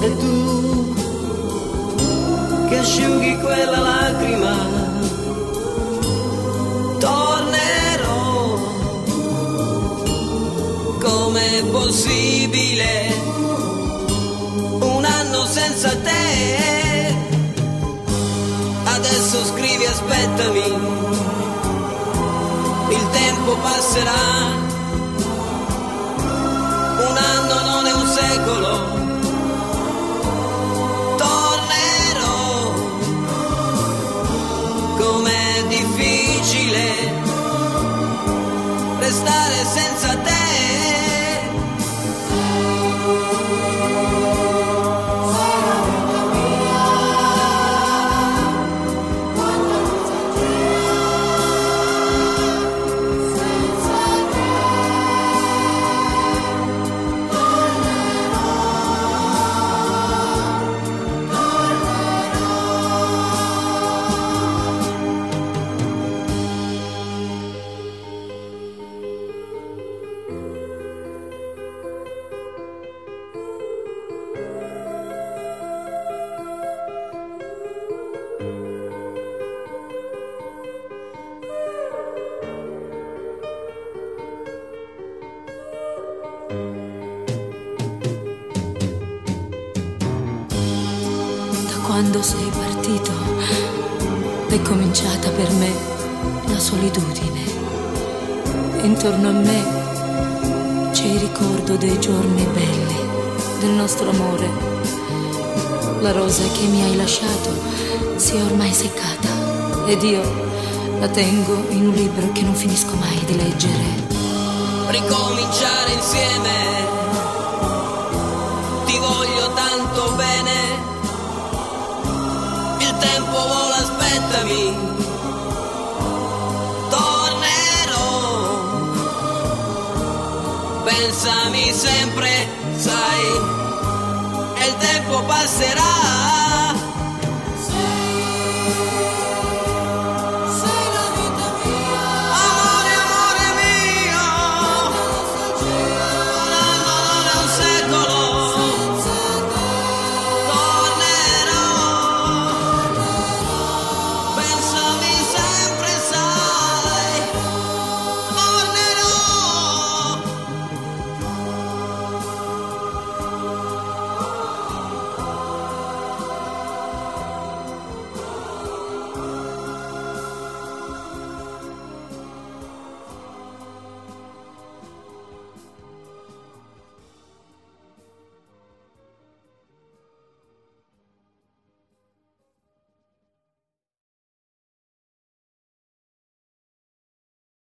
e tu che asciughi quella lacrima. Tornerò, com'è possibile un anno senza te? Adesso scrivi aspettami, il tempo passerà, un anno non è un secolo. Tornerò, com'è difficile restare senza te. Quando sei partito è cominciata per me la solitudine. Intorno a me c'è il ricordo dei giorni belli, del nostro amore. La rosa che mi hai lasciato si è ormai seccata ed io la tengo in un libro che non finisco mai di leggere. Ricominciare insieme, ti voglio tanto bene. Il tempo vola, aspettami, tornerò, pensami sempre, sai, e il tempo passerà.